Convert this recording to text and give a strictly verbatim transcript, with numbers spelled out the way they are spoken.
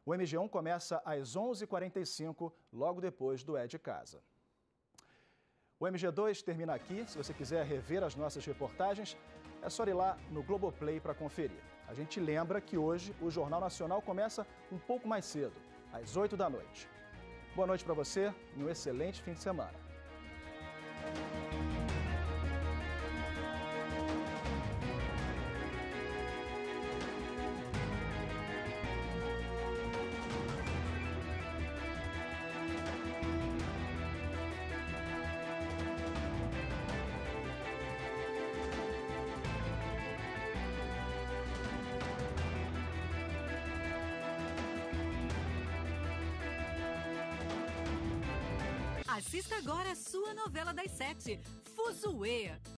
O M G um começa às onze e quarenta e cinco, logo depois do É de Casa. O M G dois termina aqui. Se você quiser rever as nossas reportagens, é só ir lá no Globoplay para conferir. A gente lembra que hoje o Jornal Nacional começa um pouco mais cedo, às oito da noite. Boa noite para você e um excelente fim de semana. Assista agora a sua novela das sete, Fuzuê.